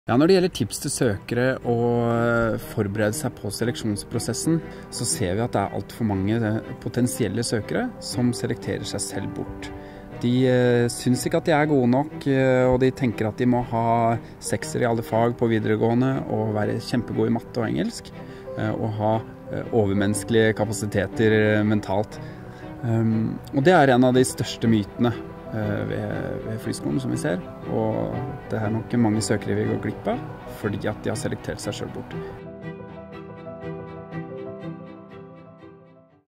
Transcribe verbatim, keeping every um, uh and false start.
Ja, når det gjelder tips til søkere og forberede seg på seleksjonsprosessen, så ser vi at det er alt for mange potensielle søkere som selekterer seg selv bort. De eh, syns ikke at de er gode nok, og de tenker at de må ha sekser i alle fag på videregående og være kjempegode i matte og engelsk, eh, og ha eh, overmenneskelige kapasiteter mentalt. Um, og det er en av de største mytene Ved, ved flyskolen som vi ser, og det er nok mange søkere vi går glipp av fordi at de har selektert seg selv bort.